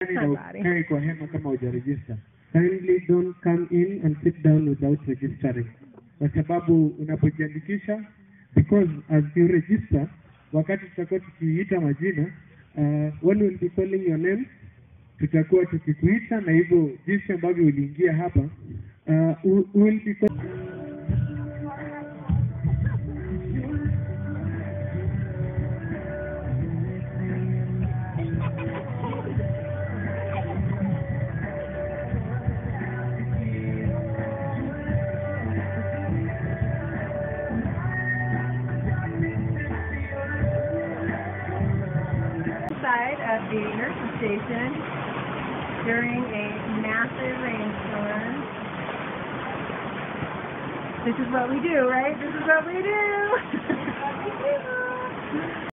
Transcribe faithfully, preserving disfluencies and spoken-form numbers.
ndani na somebody. ukae kwa hema kama hujaregister. Kindly don't come in and sit down without registering. Kwa sababu unapojiandikisha, Because as you register, wakati tutakuwa tukiita majina, uh, one will be calling your name, tutakuwa tukikuita, na hivyo jinsi ambavyo uliingia hapa, uh, we we will be call Side of the nurse's station during a massive rainstorm. This is what we do, right? This is what we do.